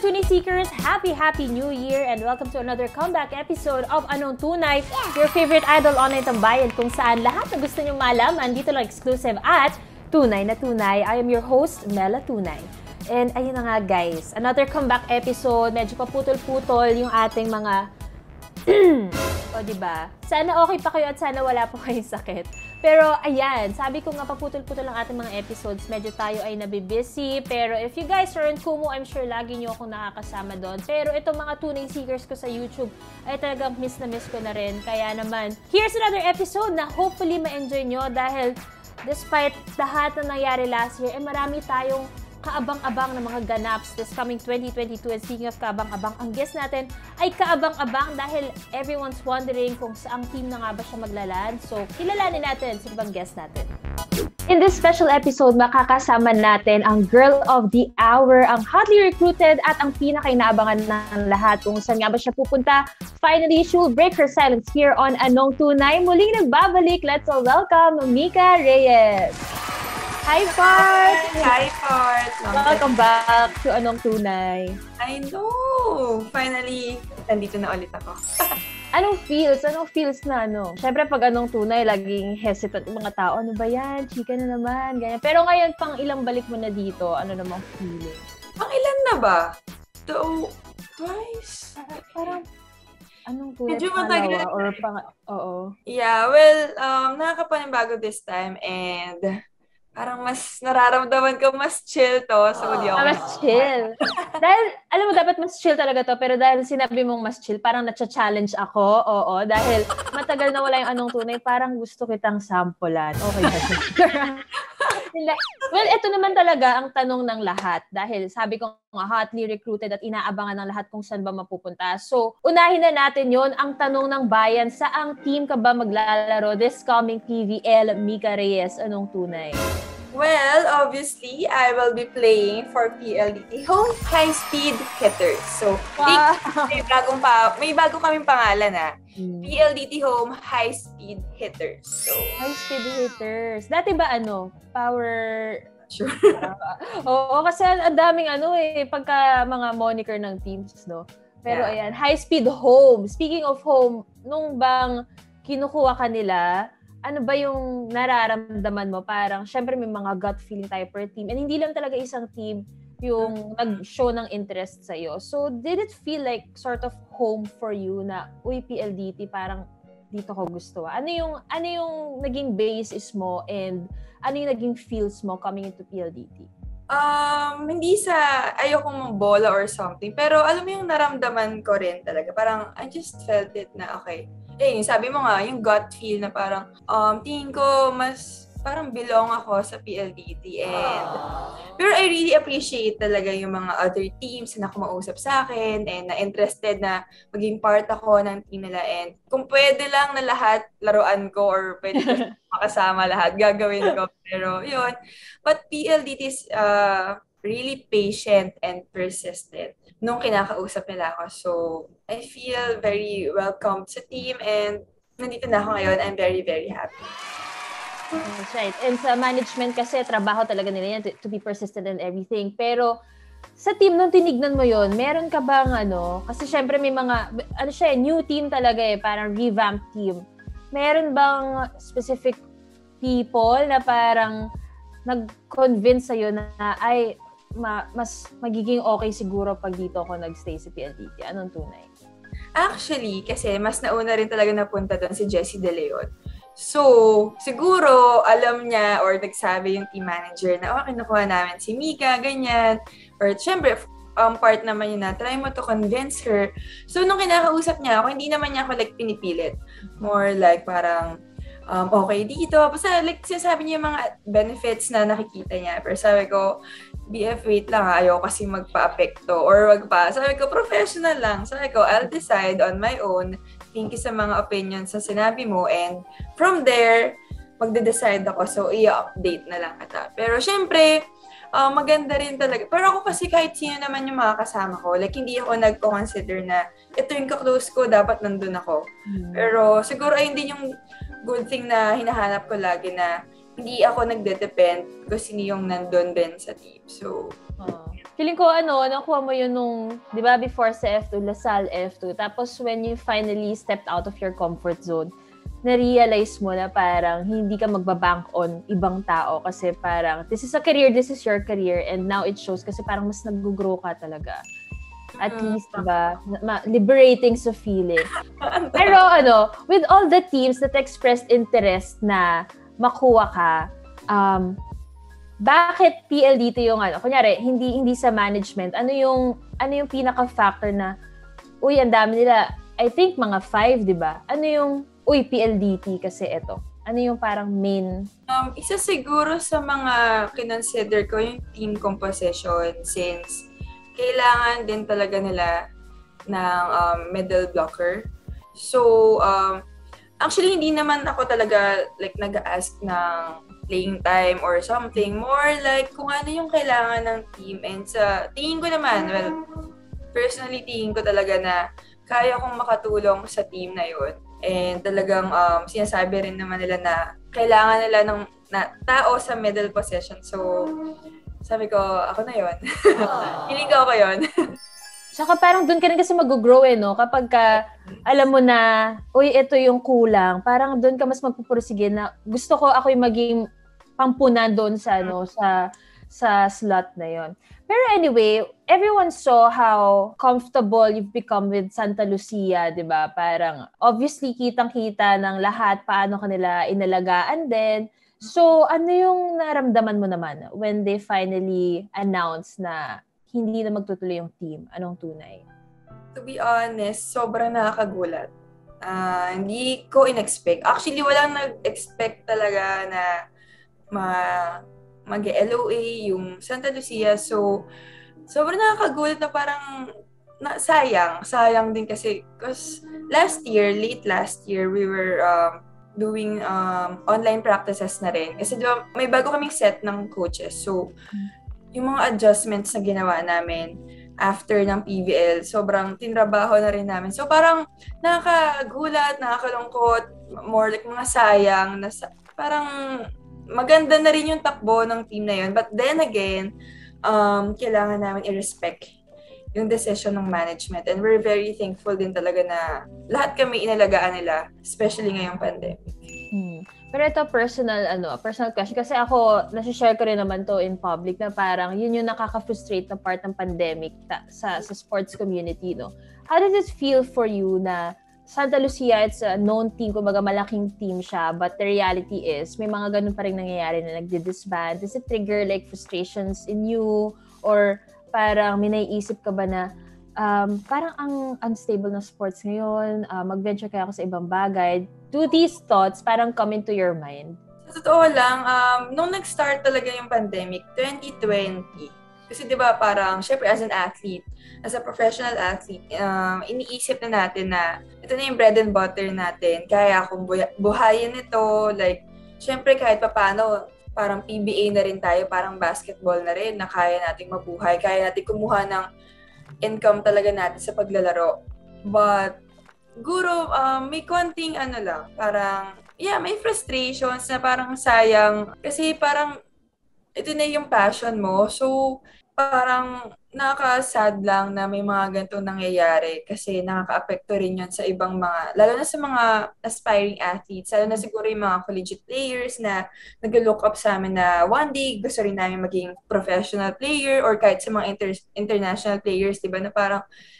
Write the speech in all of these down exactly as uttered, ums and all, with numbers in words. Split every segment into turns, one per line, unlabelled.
Tunay Seekers, happy, happy New Year and welcome to another comeback episode of Anong Tunay, your favorite idol online tambayan kung saan lahat na gusto nyo malaman dito lang exclusive at Tunay na Tunay. I am your host, Mela Tunay. And ayun na nga guys, another comeback episode, medyo paputol-putol yung ating mga o diba? Sana okay pa kayo at sana wala po kayong sakit. Pero ayan, sabi ko nga paputol-putol ang ating mga episodes. Medyo tayo ay nabibusy. Pero if you guys are on Kumu, I'm sure lagi nyo akong nakakasama doon. Pero itong mga tunay seekers ko sa YouTube ay talagang miss na miss ko na rin. Kaya naman, here's another episode na hopefully ma-enjoy nyo dahil despite lahat na nangyari last year, eh marami tayong kaabang-abang ng mga ganaps this coming twenty twenty-two. And speaking of kaabang-abang, ang guest natin ay kaabang-abang dahil everyone's wondering kung saang team na nga ba siya maglaland. So, kilalanin natin sino bang guest natin. In this special episode, makakasama natin ang Girl of the Hour, ang hotly recruited at ang pinaka-inaabangan ng lahat kung saan nga ba siya pupunta. Finally, she will break her silence here on Anong Tunay. Muling nagbabalik, let's all welcome Mika Reyes. Hi, Fart!
Hi, Fart!
Welcome back to Anong Tunay.
I know! Finally, nandito na ulit ako.
Anong feels? Anong feels na ano? Siyempre, pag Anong Tunay, laging hesitant yung mga tao. Ano ba yan? Chika na naman. Ganyan. Pero ngayon, pang ilang balik mo na dito, ano namang feeling?
Pang ilan na ba? Two, twice?
Parang, anong tunay?
Medyo matagal.
Or pang, oo.
Yeah, well, um, nakakapanibago this time and parang mas nararamdaman ko mas chill to. So,
oh,
di ako.
Ah, mas chill. Dahil, alam mo, dapat mas chill talaga to. Pero dahil sinabi mong mas chill, parang natcha-challenge ako. Oo. Dahil matagal na wala yung Anong Tunay, parang gusto kitang sampulan. Okay. Well, ito naman talaga ang tanong ng lahat. Dahil sabi ko nga, hotly recruited at inaabangan ng lahat kung saan ba mapupunta. So, unahin na natin yon. Ang tanong ng bayan, saang team ka ba maglalaro this coming P V L, Mika Reyes? Anong Tunay?
Well, obviously, I will be playing for P L D T Home High Speed Hitters. So, wow. may, bagong pa, may bago kaming pangalan na. Hmm. P L D T Home High Speed Hitters. So,
High Speed Hitters. Dati ba ano? Power...
Sure.
uh, Oo, kasi ang daming ano eh, pagka mga moniker ng teams, no? Pero yeah. Ayan, High Speed Home. Speaking of home, nung bang kinukuha ka nila, ano ba yung nararamdaman mo? Parang, syempre may mga gut feeling tayo per team. And hindi lang talaga isang team yung nag-show ng interest sa'yo. So, did it feel like sort of home for you na, uy, P L D T, parang dito ko gusto. Ano yung, ano yung naging basis mo and ano yung naging feels mo coming into P L D T?
Um, hindi sa ayokong bola or something. Pero alam mo yung naramdaman ko rin talaga. Parang, I just felt it na, okay. Eh, sabi mo nga, yung gut feel na parang, um, tingin ko mas parang belong ako sa P L D T. And, pero I really appreciate talaga yung mga other teams na kumausap sa akin and na interested na maging part ako ng team nila. And kung pwede lang na lahat laruan ko or pwede ko makasama lahat, gagawin ko. Pero yun. But P L D T is uh, really patient and persistent nung kinakausap nila ako. So, I feel very welcome sa team and nandito na ako ngayon. I'm very, very happy.
That's right. And sa management kasi, trabaho talaga nila yan to, to be persistent and everything. Pero, sa team nung tinignan mo yon, meron ka bang ano, kasi syempre may mga, ano siya, new team talaga eh, parang revamped team. Meron bang specific people na parang nag-convince sa'yo na, ay, ma, mas magiging okay siguro pag dito ako nag-stay sa P L D T? Anong tunay?
Actually, kasi mas nauna rin talaga napunta doon si Jessie De Leon. So, siguro alam niya or nagsabi yung team manager na, oh, kinukuha namin si Mika, ganyan. Or, syempre, um, part naman yun na, try mo to convince her. So, nung kinakausap niya ako, hindi naman niya ako like pinipilit. More like parang, um, okay dito. Basta like sinasabi niya yung mga benefits na nakikita niya. Pero sabi ko, B F, wait lang ha, ayaw kasi magpa-apekto or wag pa. Sabi ko, professional lang. Sabi ko, I'll decide on my own. Thank you sa mga opinions sa sinabi mo. And from there, magde-decide ako. So, i-update na lang kita. Pero syempre, uh, maganda rin talaga. Pero ako kasi kahit sino naman yung mga kasama ko, like hindi ako nagko-consider na ito yung ka-close ko, dapat nandun ako. Mm. Pero siguro ayun din yung good thing na hinahanap ko lagi na hindi ako nagde-depend kung sino yung nandun din sa team. So,
oh. Feeling ko, ano, nakuha mo yun nung, di ba, before sa F two, Lasal F two. Tapos, when you finally stepped out of your comfort zone, na-realize mo na parang hindi ka magbabank on ibang tao kasi parang, this is a career, this is your career, and now it shows kasi parang mas nag-grow ka talaga. At least, diba, liberating sa feeling. Pero, ano, with all the teams that expressed interest na makuha ka, um, bakit P L D T yung ano? Kunyari, hindi hindi sa management. Ano yung ano yung pinaka-factor na uy, ang dami nila. I think mga five, 'di ba? Ano yung uy, P L D T kasi ito. Ano yung parang main?
Um, isa siguro sa mga kinonsider ko yung team composition since kailangan din talaga nila ng um, middle blocker. So, um, actually, hindi naman ako talaga like nag-ask ng playing time or something. More like kung ano yung kailangan ng team. And sa tingin ko naman, well, personally tingin ko talaga na kaya kong makatulong sa team na yun. And talagang um, sinasabi rin naman nila na kailangan nila ng na, tao sa middle position. So, sabi ko, ako na yun. Hiling ko ako yun.
Saka parang doon ka rin kasi mag-grow eh, no? Kapag ka, alam mo na, uy, ito yung kulang, parang doon ka mas magpupursige na gusto ko ako yung maging pampunan doon sa, ano, sa, sa slot na yon. Pero anyway, everyone saw how comfortable you've become with Santa Lucia, di ba? Parang, obviously, kitang-kita ng lahat paano kanila inalagaan din. So, ano yung naramdaman mo naman when they finally announced na hindi na magtutuloy yung team? Anong tunay?
To be honest, sobrang nakakagulat. Uh, hindi ko in-expect. Actually, walang nag-expect talaga na ma- mag-L O A yung Santa Lucia. So, sobrang nakakagulat na parang na, sayang. Sayang din kasi because last year, late last year, we were um, doing um, online practices na rin. Kasi diba, may bago kaming set ng coaches. So, yung mga adjustments na ginawa namin after ng P V L, sobrang tinrabaho na rin namin. So parang nakakagulat, nakakalungkot, more like mga sayang, na parang maganda na rin yung takbo ng team na yun. But then again, um, kailangan namin i-respect yung decision ng management. And we're very thankful din talaga na lahat kami inalagaan nila, especially ngayong pandemic.
Hmm. Pero ito personal ano, personal question kasi ako nasi-share ko rin naman to in public na parang yun yung nakaka-frustrate na part ng pandemic ta- sa sa sports community, no. How does it feel for you na Santa Lucia, it's a known team, kumbaga malaking team siya, but the reality is may mga ganun pa rin nangyayari na nagdi-disband? Does it trigger like frustrations in you or parang may naiisip ka ba na Um, parang ang unstable na sports ngayon, uh, mag-venture kaya ako sa ibang bagay. Do these thoughts parang come into your mind?
Sa totoo lang, um, nung nag-start talaga yung pandemic, twenty twenty, kasi di ba parang, syempre as an athlete, as a professional athlete, um, iniisip na natin na ito na yung bread and butter natin, kaya akong buhay- buhayin ito, like, syempre kahit papano, parang P B A na rin tayo, parang basketball na rin, na kaya nating mabuhay, kaya nating kumuha ng income talaga natin sa paglalaro. But, guro, um, may konting ano lang, parang, yeah, may frustrations na parang sayang. Kasi parang, ito na yung passion mo. So, parang nakaka-sad lang na may mga ganitong nangyayari kasi nakaka-apekto rin yun sa ibang mga, lalo na sa mga aspiring athletes, lalo na siguro yung mga collegiate players na nag-look up sa amin na one day gusto rin namin maging professional player or kahit sa mga inter- international players, di ba, na parang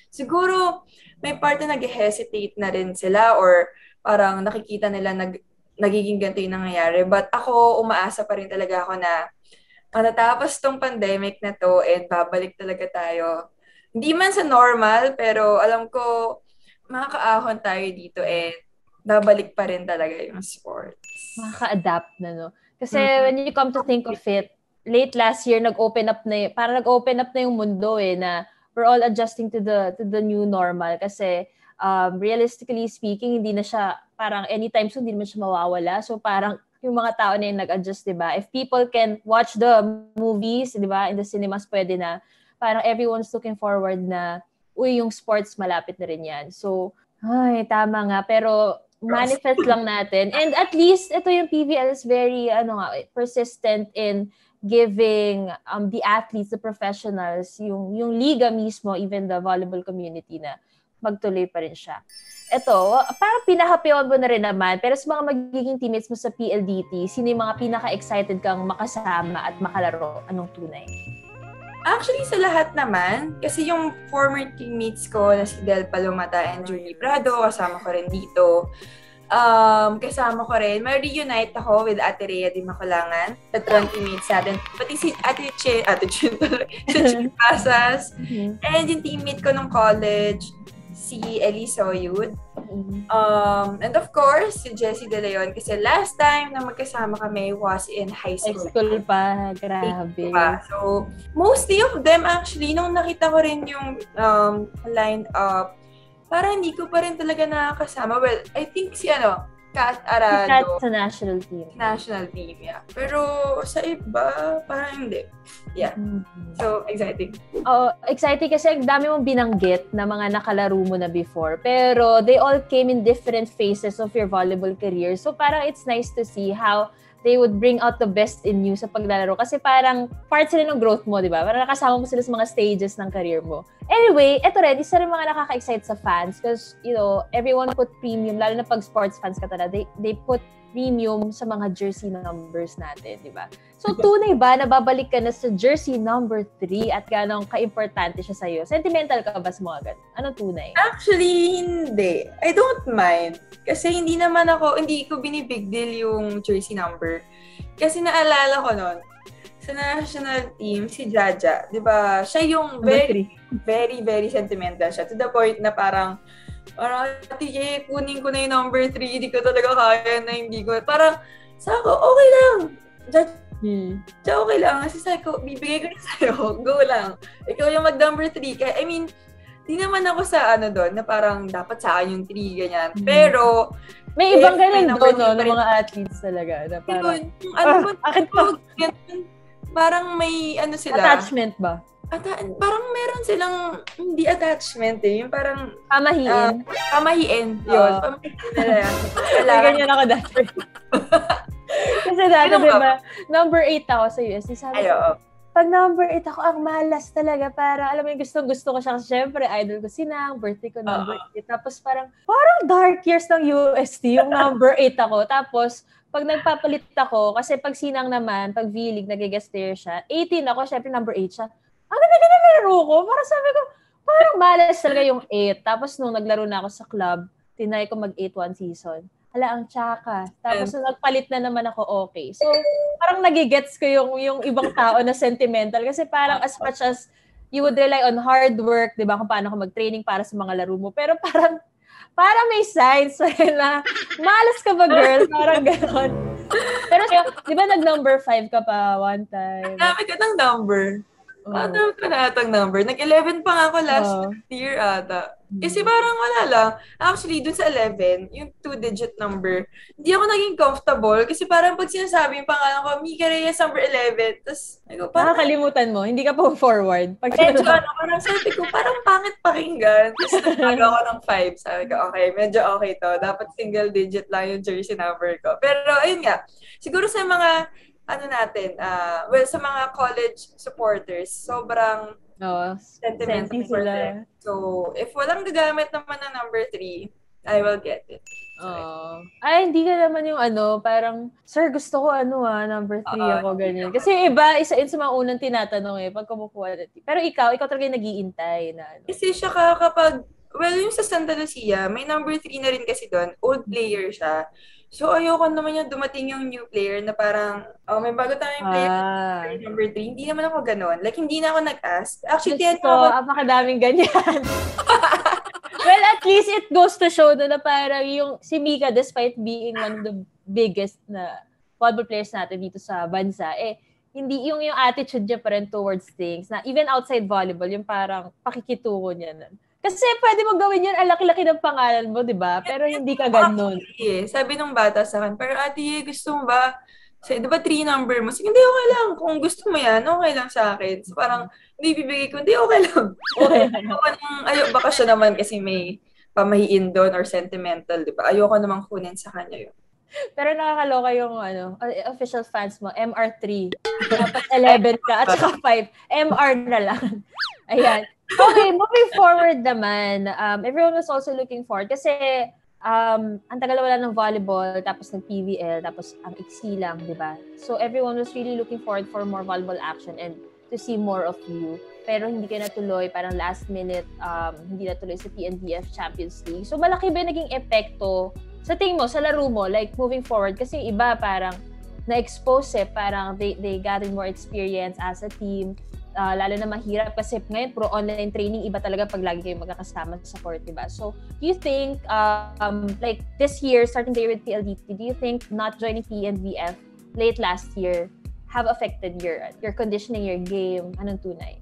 siguro may part na nag-hesitate na rin sila or parang nakikita nila nag, nagiging ganito yung nangyayari. But ako, umaasa pa rin talaga ako na matatapos tong pandemic na to and babalik talaga tayo. Hindi man sa normal, pero alam ko makakaahon tayo dito and babalik pa rin talaga yung sports.
Makaka-adapt na, no? Kasi mm-hmm. when you come to think of it, late last year, nag-open up na, y- parang nag-open up na yung mundo eh, na we're all adjusting to the to the new normal. Kasi um, realistically speaking, hindi na siya, parang anytime soon, hindi naman siya mawawala. So parang yung mga tao na yung nag-adjust, di ba? If people can watch the movies, di ba, in the cinemas, pwede na. Parang everyone's looking forward na, uy, yung sports, malapit na rin yan. So, ay, tama nga. Pero manifest lang natin. And at least, ito yung P V L is very, ano nga, persistent in giving um the athletes, the professionals, yung, yung liga mismo, even the volleyball community na magtuloy pa rin siya. Ito, parang pinaka-peon mo na rin naman, pero sa mga magiging teammates mo sa P L D T, sino yung mga pinaka-excited kang makasama at makalaro? Anong tunay?
Actually, sa lahat naman, kasi yung former teammates ko na si Del Palomata and Julie Prado, kasama ko rin dito. Um, kasama ko rin, may reunite ako with Ate Rhea Di Maculangan, patron teammates natin. Pati si Ate Che, Ate Che, si Che Pasas, and yung teammate ko nung college, si Ellie Soyud. Um, and of course, si Jessie De Leon. Kasi last time na magkasama kami was in high school.
High school pa. Grabe.
Pa. So, mostly of them actually, nung nakita ko rin yung um, line up, parang hindi ko pa rin talaga nakakasama. Well, I think si ano, Kat Arado.
Kat sa national team.
National team, yeah. Pero sa iba, parang hindi. Yeah. Mm-hmm. So, exciting.
Oo, exciting kasi ang dami mong binanggit na mga nakalaro mo na before. Pero they all came in different phases of your volleyball career. So, parang it's nice to see how they would bring out the best in you sa paglalaro. Kasi parang part sila ng growth mo, di ba? Parang nakasama mo sila sa mga stages ng career mo. Anyway, eto rin, isa rin mga nakaka-excite sa fans because, you know, everyone put premium, lalo na pag sports fans ka talaga, they, they put premium sa mga jersey numbers natin, di ba? So, tunay ba na babalik ka na sa jersey number three at gano'ng ka-importante siya sa'yo? Sentimental ka ba sa mga ganun? Anong tunay?
Actually, hindi. I don't mind. Kasi hindi naman ako, hindi ko binibig deal yung jersey number. Kasi naalala ko nun, sa national team, si Jaja, di ba, siya yung very, very, very sentimental siya. To the point na parang, parang, ati, eh, kunin ko na yung number three, hindi ko talaga kaya na hindi ko. Parang, sa ako, okay lang. Jaja, Hmm. So, okay lang. Kasi sabi ko, bibigay ko na sa'yo. Go lang. Ikaw yung mag-number three. Kaya, I mean, di naman ako sa ano doon, na parang dapat sa akin yung three, ganyan. Hmm. Pero,
may ibang ganun doon, no, ng mga athletes talaga. Na parang,
yung, ano ba, uh, parang may, ano sila.
Attachment ba?
Ata- parang meron silang, hindi attachment eh. Yung parang,
pamahiin.
Uh, pamahiin. Yun. Uh, pamahiin nila yan.
May ganyan ako dati. Kasi dati, di ba, number eight ako sa U S D. Sabi ko, pag number eight ako, ang malas talaga. Para, alam mo yung gusto-gusto ko siya. Kasi syempre, idol ko si Nang, birthday ko number uh-huh. eight. Tapos parang, parang dark years ng U S D, yung number eight ako. Tapos, pag nagpapalit ako, kasi pag Sinang naman, pag V-League, nag-guest player siya, eighteen ako, syempre number eight siya. Ang ganda-ganda na laro ko. Parang sabi ko, parang malas talaga yung eight. Tapos nung naglaro na ako sa club, tinry ko mag-eight one season. Hala, ang tsaka. Tapos nung nagpalit na naman ako, okay. So, parang nagigets ko yung, yung ibang tao na sentimental. Kasi parang as much as you would rely on hard work, di ba, kung paano ka mag-training para sa mga laro mo. Pero parang, parang may signs na, malas ka ba, girl? Parang gano'n. Pero, di ba, nag-number five ka pa one time?
Dami ka ng number. Oh. Ano ka na atang number? Nag-eleven pa nga ako last oh. year ata. Kasi parang wala lang. Actually, dun sa eleven, yung two-digit number, hindi ako naging comfortable kasi parang pag sinasabi yung pangalan ko, Mika Reyes, number eleven. Tapos,
parang, nakakalimutan mo, hindi ka po forward. Pag
medyo ano, parang sabi ko, parang pangit pakinggan. Tapos nagtago ako ng five. Sabi ko, okay, medyo okay to. Dapat single digit lang yung jersey number ko. Pero, ayun nga, siguro sa mga ano natin, uh, well, sa mga college supporters, sobrang
oh,
sentimental sila. So, if walang gagamit naman ng number three, I will get it.
Oh. Ay, hindi ka naman yung ano, parang, sir, gusto ko ano ah, number three uh, ako, ganyan. Kasi iba, isa yun sa mga unang tinatanong eh, pag kumukuha natin. Pero ikaw, ikaw talaga yung nag-iintay na ano.
Kasi siya ka kapag, well, yung sa Santa Lucia, may number three na rin kasi doon, old player siya. So, ayoko naman yung dumating yung new player na parang, oh, may bago tayong player ah. number three. Hindi naman ako ganon. Like, hindi na ako nag-ask. Actually, tiyan
ko ako. Apakadaming ganyan. Well, at least it goes to show na, na parang yung si Mika, despite being one of the biggest na volleyball players natin dito sa bansa, eh, hindi yung yung attitude niya pa rin towards things na even outside volleyball, yung parang pakikitungo niya nun. Kasi pwede mo gawin yun, ang laki-laki ng pangalan mo, di ba? Pero hindi ka ganun.
Okay. Sabi nung bata sa akin, pero ate, gusto mo ba? Say, di ba three number mo? Sige, hindi, okay lang. Kung gusto mo yan, okay lang sa akin. So parang, hindi bibigay ko, hindi, okay lang. Okay. Ayo, baka siya naman kasi may pamahiin doon or sentimental, di ba? Ayoko namang kunin sa kanya yun.
Pero nakakaloka yung ano, official fans mo, M R three. Tapos eleven ka at saka five. M R na lang. Ayan. Okay, moving forward naman, um, everyone was also looking forward kasi um, ang tagal wala ng volleyball, tapos nag-P V L, tapos ang iksi lang, di ba? So everyone was really looking forward for more volleyball action and to see more of you. Pero hindi ka natuloy, parang last minute, um, hindi natuloy sa P N B F Champions League. So malaki ba naging epekto sa tingin mo, sa laro mo, like moving forward? Kasi yung iba parang na-expose eh, parang they, they gathered more experience as a team. Uh, lalo na mahirap kasi ngayon pro online training, iba talaga pag lagi kayo magkakasama sa court, diba? So, do you think, uh, um, like this year, starting the year with P L D T, do you think not joining P N B F late last year have affected your your conditioning, your game? Anong tunay?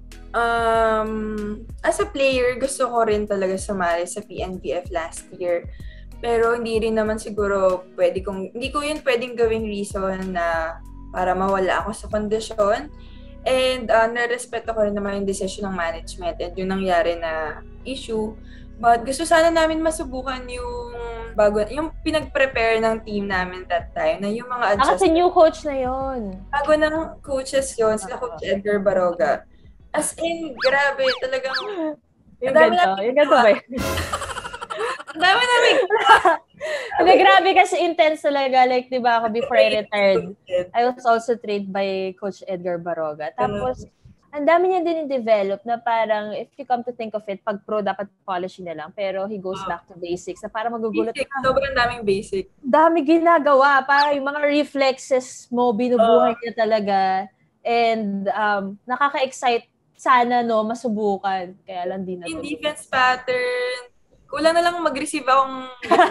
Um, as a player, gusto ko rin talaga sumali sa P N B F last year. Pero hindi rin naman siguro pwede kong, hindi ko yun pwedeng gawing reason na para mawala ako sa kondisyon. And uh, narespeto ko rin naman yung decision ng management at yung nangyari na issue. But gusto sana namin masubukan yung bago, yung pinag-prepare ng team namin that time, na yung mga adjustments.
Ah, kasi new coach na yon.
Bago ng coaches yon, sila Coach Edgar Baroga. As in, grabe, talagang...
Yung ganito, yung ganito ba yun?
Ang dami namin.
Hindi, grabe kasi intense talaga. Like, di ba ako before I retired, I was also trained by Coach Edgar Baroga. Tapos, ang dami niya din i-develop na parang, if you come to think of it, pag pro, dapat polishing na lang. Pero he goes back to basics na parang magugulat.
Basic, sobrang daming basic.
Dami ginagawa. Parang yung mga reflexes mo, binubuhay niya talaga. And um, nakaka-excite sana, no, masubukan. Kaya lang din na.
Yung defense pattern, kulang na lang mag-receive akong...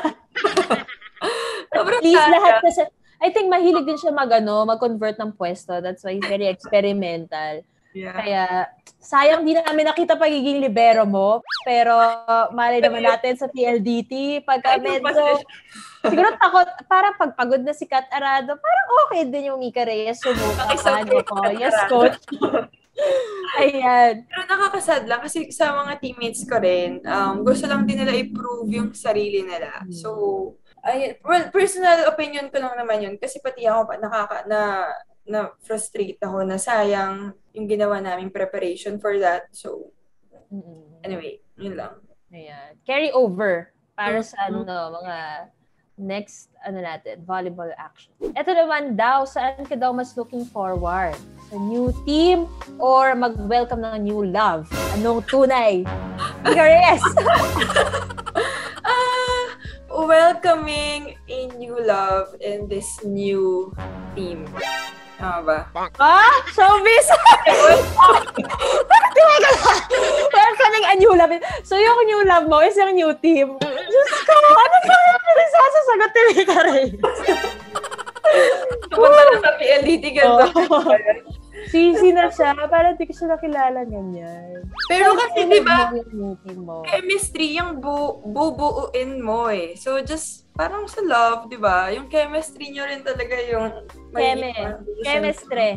At least lahat kasi, I think mahilig din siya mag, ano, mag-convert ng pwesto. That's why he's very experimental.
Yeah.
Kaya, sayang di namin nakita pagiging libero mo. Pero, malay naman natin sa P L D T, pagka medyo, siguro takot, parang pagpagod na si Kat Arado, parang okay din yung Mika Reyes. Subukan ko. Yes, coach. Ayan.
Pero nakakasad lang kasi sa mga teammates ko rin, um, gusto lang din nila i-prove yung sarili nila. So, ay, well, personal opinion ko lang naman yun kasi pati ako pa nakaka, na, na frustrate ako na sayang yung ginawa naming preparation for that. So, anyway, yun lang.
Ayan. Carry over para sa
Mm-hmm.
ano, mga next, ano natin, volleyball action. Ito naman daw, saan ka daw mas looking forward? Sa new team or mag-welcome ng new love? Anong tunay? Yes!
uh, welcoming a new love in this new team. Tama ba?
Ah! Showbiz! Bakit yung mga welcoming a new love? So yung new love mo is yung new team. Diyos ko! Ano ba yung pinagsasasagot ni Mika Reyes?
Pupunta na sa P L D T ganito.
Sisi na siya. Parang di ko siya nakilala ganyan.
Pero kasi di ba,
mo.
chemistry yung bu bubuuin mo eh. So just parang sa love, di ba? Yung chemistry nyo rin talaga yung
Keme. Chemistry.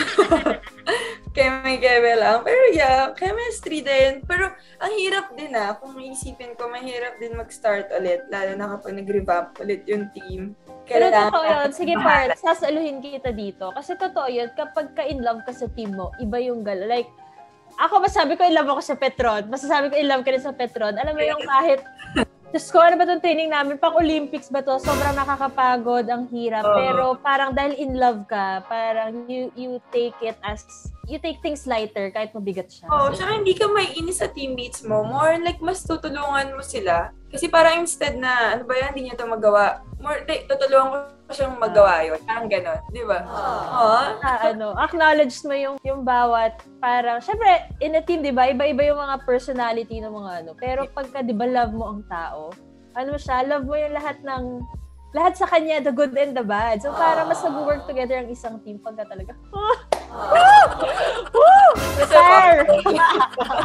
Keme, keme lang. Pero yeah, chemistry din. Pero ang hirap din ah. Kung isipin ko, mahirap din mag-start ulit. Lalo na kapag nag-revamp ulit yung team.
Pero totoo yun. Sige, Parts, sasaluhin kita dito. Kasi totoo yun, kapag ka-in love ka sa team mo, iba yung gal. Like, ako masabi ko in love ako sa Petron. Masasabi ko in love ka rin sa Petron. Alam mo yung kahit, Diyos ko, ano ba itong training namin? Pang-Olympics ba to? Sobrang nakakapagod, ang hirap.
Uh,
Pero parang dahil in love ka, parang you you take it as, you take things lighter kahit mabigat siya.
Oo, oh, tsaka hindi ka may inis sa teammates mo. More like, mas tutulungan mo sila. Kasi parang instead na, ano ba yan, hindi niya ito magawa. More, like, tutulungan ko siyang magawa yun. Parang gano'n, di ba? Oo.
Ah, ano, acknowledge mo yung, yung bawat, parang, syempre, in a team, di ba, iba-iba yung mga personality ng mga ano. Pero pagka, di ba, love mo ang tao, ano siya, love mo yung lahat ng, lahat sa kanya, the good and the bad. So, parang mas nag-work together ang isang team pagka talaga, oh! Woo! Woo! Sir!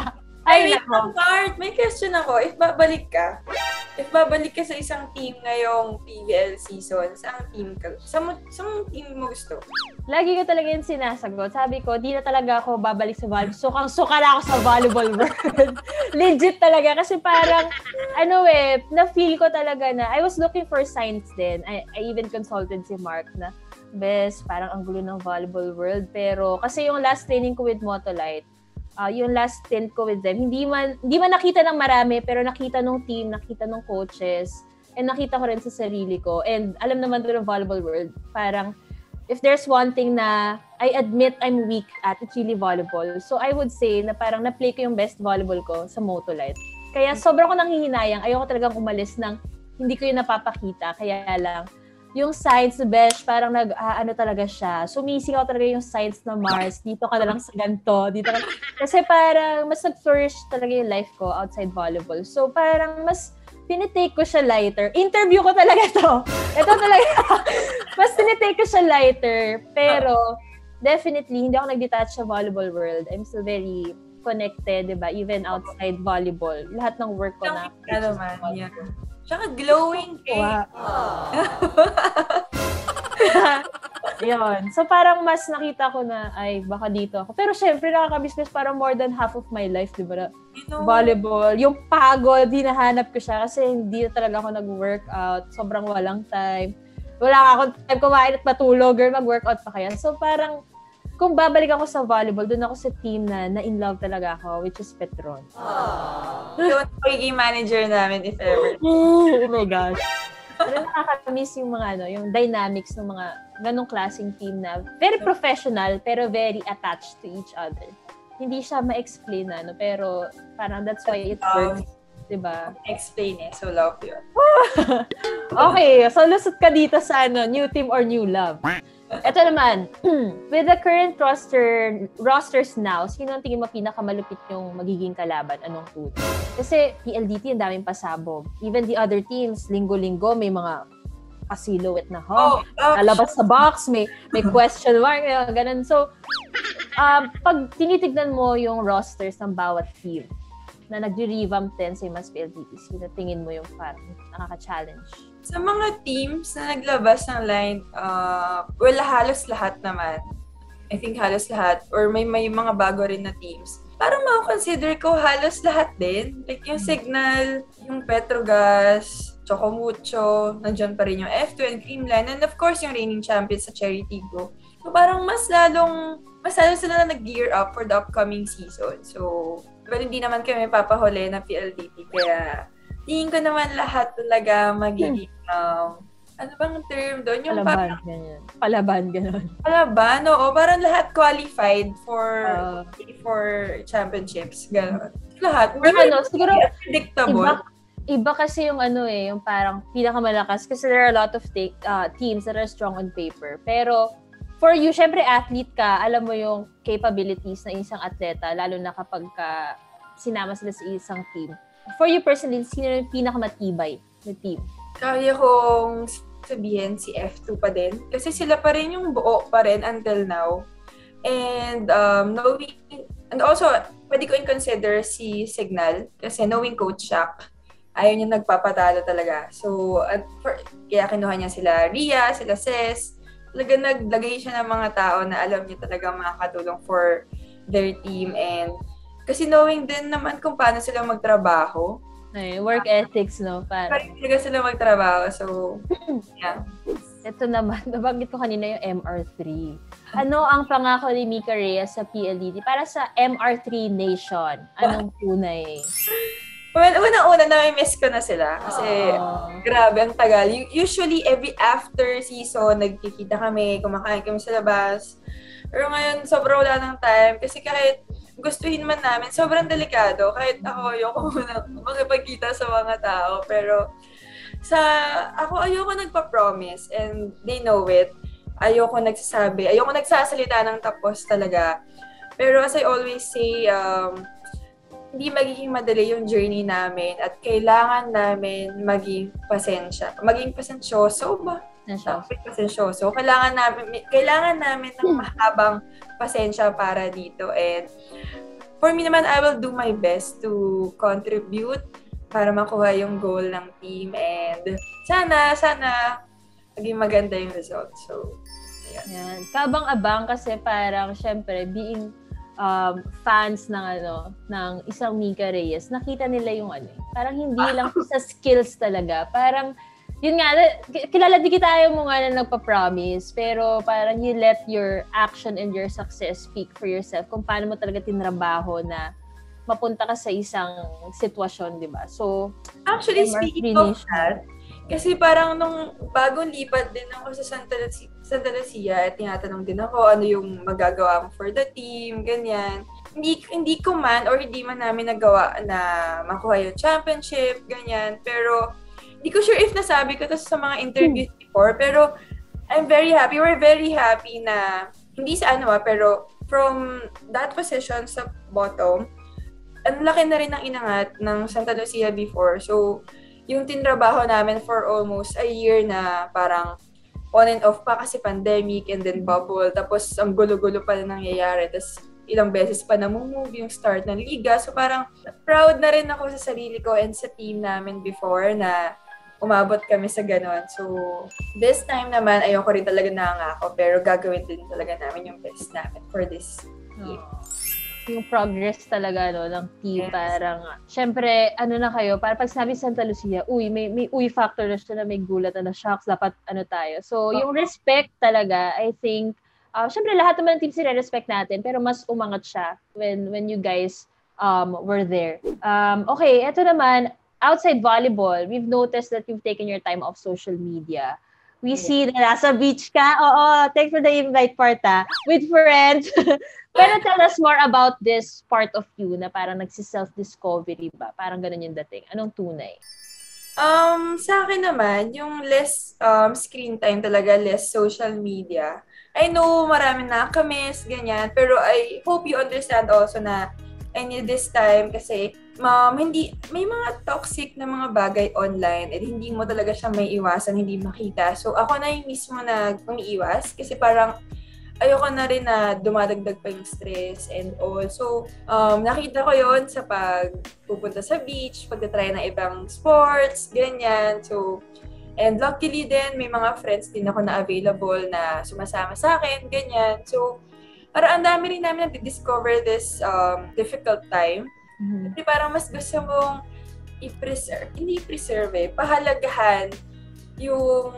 Ay, wait lang, Bart. May question ako. If babalik ka, if babalik ka sa isang team ngayong P V L season, saan team ka? Saan, saan team mo gusto?
Lagi ko talaga yung sinasagot. Sabi ko, di na talaga ako babalik sa volleyball. Sukang-suka na ako sa volleyball world. Legit talaga. Kasi parang, ano eh, na-feel ko talaga na, I was looking for signs din. I, I even consulted si Mark na, best, parang ang gulo ng volleyball world. Pero, kasi yung last training ko with Motolite, uh, yung last stint ko with them, hindi man, hindi man nakita ng marami, pero nakita ng team, nakita ng coaches, and nakita ko rin sa sarili ko. And alam naman doon ng volleyball world, parang, if there's one thing na I admit I'm weak at, it's really volleyball. So I would say na parang na-play ko yung best volleyball ko sa Motolite. Kaya sobrang ko nanghihinayang. Ayoko talagang umalis ng hindi ko yung napapakita. Kaya lang, yung sides na Besh, parang nag, ah, ano talaga siya. Sumising ako talaga yung sides na Mars. Dito ka na lang sa ganito. Dito ka. Kasi parang mas nag-flourish talaga yung life ko outside volleyball. So parang mas tinitake ko siya lighter. Interview ko talaga to. Ito talaga. Mas tinitake ko siya lighter. Pero, definitely, hindi ako nag-detach sa volleyball world. I'm still very connected, di ba? Even outside volleyball. Lahat ng work ko na.
Ano man, yeah. Tsaka glowing cake.
Yun. So, parang mas nakita ko na, ay, baka dito ako. Pero, syempre, nakaka-business parang more than half of my life, di ba?
You know,
volleyball. Yung pagod, hinahanap ko siya kasi hindi na talaga ako nag-workout. Sobrang walang time. Wala nga akong time kumain at matulog or mag-workout pa kaya. So, parang, kung babalik ako sa volleyball, doon ako sa team na na-in love talaga ako, which is Petron.
So, pagiging manager namin, if ever.
Oh my gosh. Pero nakaka-miss yung mga, ano, yung dynamics ng mga ganong klaseng team na very professional, pero very attached to each other. Hindi siya ma-explain, ano, pero parang that's why it works. Diba?
Explain eh. So, love yun.
Okay. So, lusot ka dito sa ano, new team or new love. Ito naman, with the current roster rosters now, sino ang tingin mo pinakamalupit yung magiging kalaban? Anong two? Kasi P L D T, ang daming pasabog. Even the other teams, linggo-linggo, may mga pa-silhouette na, huh? Oh, lalabas sa box, may may question mark, ganun. So, um, pag tinitignan mo yung rosters ng bawat team, na nag-revamp din sa mas P L D T, sino tingin mo yung parang nakaka-challenge?
Sa mga teams na naglabas ng line, uh, well, halos lahat naman. I think halos lahat. Or may may mga bago rin na teams. Parang mako-consider ko halos lahat din. Like yung Signal, yung Petrogas, Chocomucho, nandiyan pa rin yung F two and Creamline, and of course yung reigning champions sa Cherry Tiggo. So parang mas lalong, mas lalong sila na nag-gear up for the upcoming season. So, well, hindi naman kami papahuli na P L D T, kaya tingin ko naman lahat talaga magiging, um, ano bang term doon? Yung
palaban,
parang,
ganyan. Palaban, gano'n.
Palaban, oo. Parang lahat qualified for
Uh,
for championships, gano'n. Lahat.
Or ano, siguro,
predictable.
Iba, iba kasi yung ano eh, yung parang pinakamalakas kasi there are a lot of take, uh, teams that are strong on paper. Pero, for you, syempre athlete ka, alam mo yung capabilities ng isang atleta, lalo na kapag ka sinama sila sa isang team. For you personally, sino yung pinakamatibay na team?
Kaya kong sabihin si F two pa din. Kasi sila pa rin yung buo pa rin until now. And um, knowing, and also, pwede ko in-consider si Signal. Kasi knowing Coach Shaq, ayaw niya nagpapatalo talaga. So, at for, kaya kinuha niya sila Ria, sila Ces. Talaga naglagay siya ng mga tao na alam niya talaga makakatulong for their team. And kasi knowing din naman kung paano sila magtrabaho.
Ay, work ethics, no?
Parang talaga sila magtrabaho. So, yeah.
Ito naman, nabanggit ko kanina yung M R three. Ano ang pangako ni Mika Reyes sa P L D T? Para sa M R three Nation, anong tunay?
Well, una-una, na-miss ko na sila. Kasi, Aww. grabe, ang tagal. Usually, every after season, nagkikita kami, kumakain kami sa labas. Pero ngayon, sobrang wala ng time. Kasi kahit gustuhin man namin, sobrang delikado. Kahit ako, ayoko muna makipagkita sa mga tao. Pero, sa ako, ayoko nagpa-promise. And they know it. Ayoko nagsasabi. Ayoko nagsasalita ng tapos talaga. Pero as I always say, um, hindi magiging madali yung journey namin at kailangan namin maging pasensya. Maging pasensyoso ba? Pasensyoso. Kailangan namin, kailangan namin ng mahabang pasensya para dito. And for me naman, I will do my best to contribute para makuha yung goal ng team and sana, sana maging maganda yung result. So, ayan.
Yan. Kabang-abang kasi parang syempre being um, fans ng ano ng isang Mika Reyes, nakita nila yung ano, parang hindi lang sa skills talaga. Parang yun nga, kilala di kita ayaw mo nga na nagpa-promise, pero parang you let your action and your success speak for yourself kung paano mo talaga tinrabaho na mapunta ka sa isang sitwasyon, di ba? So,
actually, speaking of that, kasi parang nung bagong lipat din ako sa Santa Lucia, Santa Lucia at tinatanong din ako ano yung magagawa mo for the team, ganyan. Hindi, hindi ko man or hindi man namin nagawa na makuha yung championship, ganyan. Pero, hindi ko sure if nasabi ko to sa mga interviews before, pero I'm very happy. We're very happy na, hindi sa ano ah, pero from that position sa bottom, ang laki na rin ng inangat ng Santa Lucia before. So, yung tinrabaho namin for almost a year na parang on and off pa kasi pandemic and then bubble. Tapos, ang gulo-gulo pa na nangyayari. Tapos, ilang beses pa namumove yung start ng liga. So, parang proud na rin ako sa sarili ko and sa team namin before na umabot kami sa ganon. So, this time naman, ayoko rin talaga nangako, pero gagawin din talaga namin yung best namin for this team.
Oh. Yung progress talaga no, ng team,
yes.
Parang, syempre, ano na kayo, para pag sabi Santa Lucia, uy, may, may uy factor na siya na may gulat na shocks, dapat ano tayo. So, yung respect talaga, I think, uh, syempre, lahat naman ng team sila-respect natin, pero mas umangat siya when when you guys um, were there. Um, okay, eto naman, outside volleyball, we've noticed that you've taken your time off social media. We yeah. see na nasa beach ka. Oo, thanks for the invite part ah. With friends. Pero tell us more about this part of you na parang nagsi-self-discovery ba? Parang ganun yung dating. Anong tunay?
Um, sa akin naman, yung less um, screen time talaga, less social media. I know marami na kamiss, ganyan. Pero I hope you understand also na I need this time kasi um, hindi, may mga toxic na mga bagay online at hindi mo talaga siya may iwasan, hindi makita. So, ako na yung mismo na umiiwas kasi parang ayoko na rin na dumadagdag pa yung stress and all. So, um, nakita ko yon sa pagpupunta sa beach, pagtatry ng ibang sports, ganyan. So, and luckily din, may mga friends din ako na available na sumasama sa akin, ganyan. So, para ang dami rin namin na-discover this um, difficult time. Mm-hmm. Kasi parang mas gusto mong i-preserve, hindi i-preserve eh, pahalagahan yung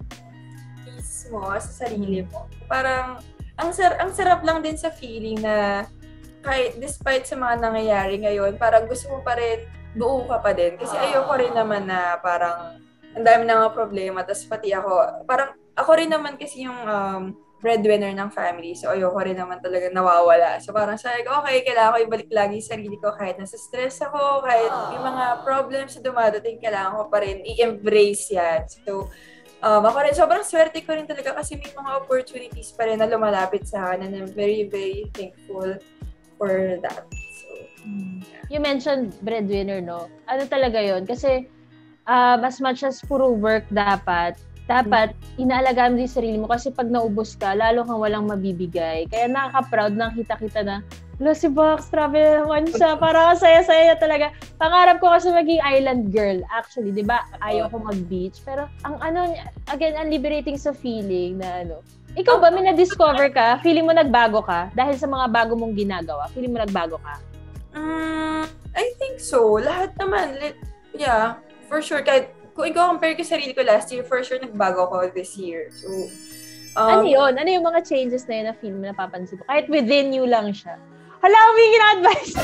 peace mo sa sarili mo. Parang, ang, sar- ang sarap lang din sa feeling na kahit despite sa mga nangyayari ngayon, parang gusto mo pa rin, buo ka pa din. Kasi ayoko rin naman na parang ang dami na mga problema, tapos pati ako, parang ako rin naman kasi yung um, breadwinner ng family. So, ayoko rin naman talaga nawawala. So, parang sabi ko, okay, kailangan ko ibalik lagi yung sarili ko kahit nasa stress ako, kahit may mga problems na dumadating, kailangan ko pa rin i-embrace yan. So, um, ako rin, sobrang swerte ko rin talaga kasi may mga opportunities pa rin na lumalapit sa akin and I'm very, very thankful for that. So, yeah.
You mentioned breadwinner, no? Ano talaga yon? Kasi, um, as much as puro work dapat, dapat, inaalagaan mo yung sarili mo kasi pag naubos ka, lalo kang walang mabibigay. Kaya nakaka-proud nang kita-kita na, wala si Box, travel naman siya. Parang saya-saya talaga. Pangarap ko kasi maging island girl. Actually, di ba? Ayaw ko mag-beach. Pero, ang ano, again, ang liberating sa feeling na ano. Ikaw ba, may na-discover ka? Feeling mo nagbago ka? Dahil sa mga bago mong ginagawa? Feeling mo nagbago ka?
Um, I think so. Lahat naman. Yeah, for sure. Kahit kung ikaw compare ko sarili ko last year, for sure nagbago ko this year. So, um,
ano yun? Ano yung mga changes na yun na feel mo, napapansin mo? Kahit within you lang siya. Hala, humingi na advice.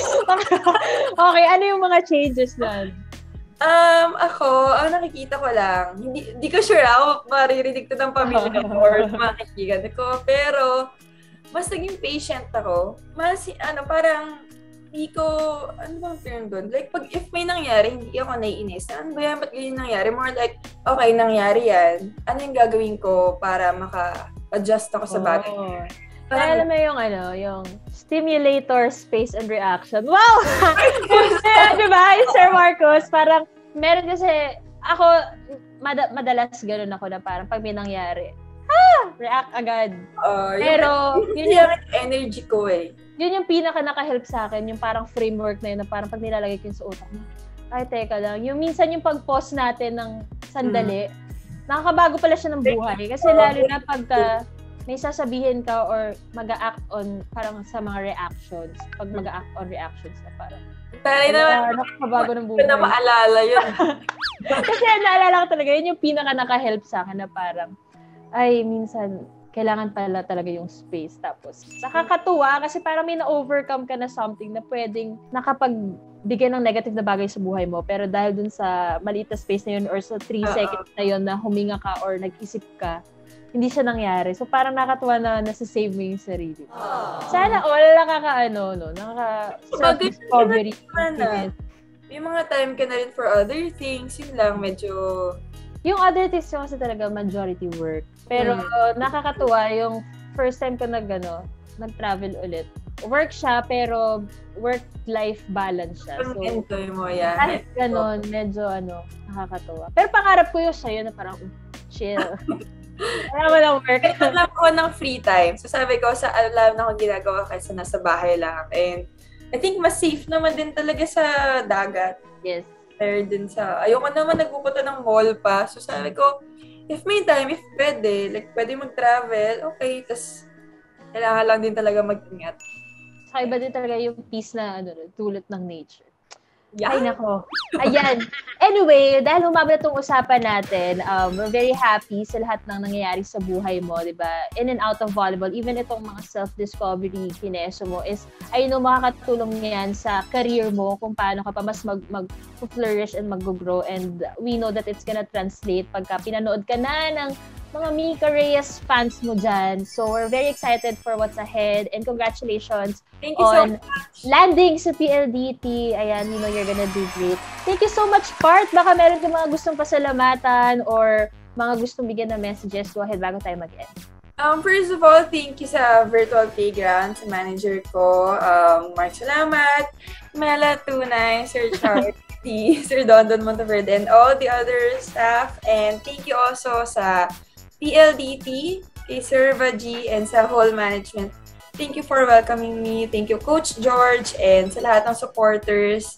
Okay, ano yung mga changes na?
Um, ako, ang nakikita ko lang, hindi, hindi ko sure ako maririnig to ng pamilya ko or makikita ko, pero mas naging patient ako. Mas, ano, parang, hindi ko, ano bang term doon? Like, pag if may nangyari, hindi ako naiinis. Ano ba yan? Ba't ganyan nangyari? More like, okay, nangyari yan. Ano yung gagawin ko para maka-adjust ako sa bagay?
Oh. Parang, alam mo yung ano, yung stimulator, space, and reaction. Wow! Diba, Sir Marcos? Parang, meron kasi, ako, mad- madalas ganun ako na parang pag may nangyari, ah! react agad.
Uh,
Pero,
yun yung energy ko eh.
Yun yung pinaka naka-help sa akin, yung parang framework na yun, na parang pag nilalagay ko yun sa utak mo. Ay, teka lang. Yung minsan yung pag-pause natin ng sandali, hmm. nakakabago pala siya ng buhay. Kasi lalo na pagka may sasabihin ka or mag-a-act on parang sa mga reactions. Pag mag-a-act on reactions na parang.
Taray naman.
Nakakabago ng buhay.
Hindi ko na maalala yun.
Kasi naalala ko talaga, yun yung pinaka naka-help sa akin na parang, ay, minsan, kailangan pala talaga yung space. Tapos, nakakatuwa kasi parang may na-overcome ka na something na pwedeng nakapagbigay ng negative na bagay sa buhay mo. Pero dahil dun sa maliit na space na yun or sa three uh-oh. seconds na yun na huminga ka or nag-isip ka, hindi siya nangyari. So, parang nakakatuwa na nasa-save mo yung sarili. Aww. Sana all nakaka-ano, no? Nakaka-self-discovery.
May mga time ka na rin for other things. Yun lang, medyo...
Yung other things yung kasi talaga majority work. Pero hmm. nakakatuwa yung first time ko nag, ano, nag-travel ulit. Work siya, pero work-life balance siya. So,
enjoy mo yan.
Kahit ganun, medyo ano, nakakatuwa. Pero pangarap ko yung sa'yo na parang, chill. Wala mo lang work.
Kaya lang ko ng free time. So sabi ko, sa alam na akong ginagawa kasi nasa bahay lang. And I think mas safe naman din talaga sa dagat.
Yes.
Pero din sa, ayoko naman nagpupunta ng mall pa. So sabi ko, if may time, if pwede, like pwede mag-travel, okay. Tapos, kailangan lang din talaga mag-ingat.
Saka iba din talaga yung peace na ano, tulot ng nature.
Yeah.
Ay, nako. Ayan. Anyway, dahil humaba na itong usapan natin, um, we're very happy sa lahat ng nangyayari sa buhay mo, di ba? In and out of volleyball, even itong mga self-discovery kineso mo is, I know, makakatulong yan sa career mo kung paano ka pa mas mag, mag-flourish and mag-grow. And we know that it's gonna translate pagka pinanood ka na ng mga Mika Reyes fans mo dyan. So, we're very excited for what's ahead. And congratulations
Thank you
on
so much.
landing sa P L D T. Ayan, we know you're gonna do great. Thank you so much, Part. Baka meron ka mga gustong pasalamatan or mga gustong bigyan ng messages. Go ahead bago tayo mag-end.
Um, first of all, thank you sa Virtual Playground, sa manager ko, um, Mark Salamat, Mela Tunay, Sir Charles, Sir Dondon Monteverde, and all the other staff. And thank you also sa P L D T, kay Sir Vaji, and sa whole management. Thank you for welcoming me. Thank you, Coach George, and sa lahat ng supporters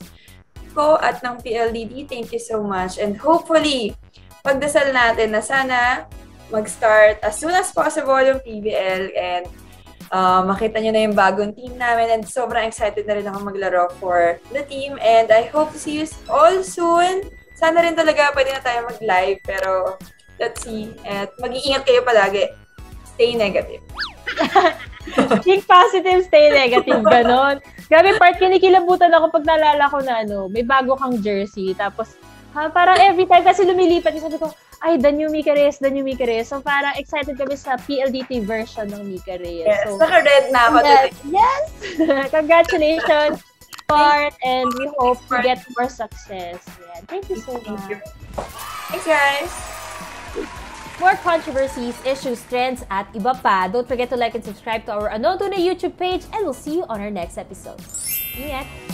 ko at ng P L D T. Thank you so much. And hopefully, pagdasal natin na sana mag-start as soon as possible yung P B L and uh, makita nyo na yung bagong team namin. And sobrang excited na rin ako maglaro for the team. And I hope to see you all soon. Sana rin talaga pwede na tayo mag-live, pero let's see. At mag-iingat kayo palagi. Stay negative.
Think positive, stay negative. Ganon. Grabe, Part, kinikilabutan ako pag naalala ko na ano, may bago kang jersey. Tapos, ha, parang every time kasi lumilipat, sabi ko, ay, the new Mika Reyes, the new Mika Reyes. So, parang excited kami sa P L D T version ng Mika Reyes.
Yes,
so,
naka-red na ako
yes,
today.
Yes! Congratulations, Part, and we hope to get more success. Yeah, thank you so much.
You. Thanks, guys!
More controversies, issues, trends, at iba pa. Don't forget to like and subscribe to our Ano Tunay YouTube page, and we'll see you on our next episode. Ingat!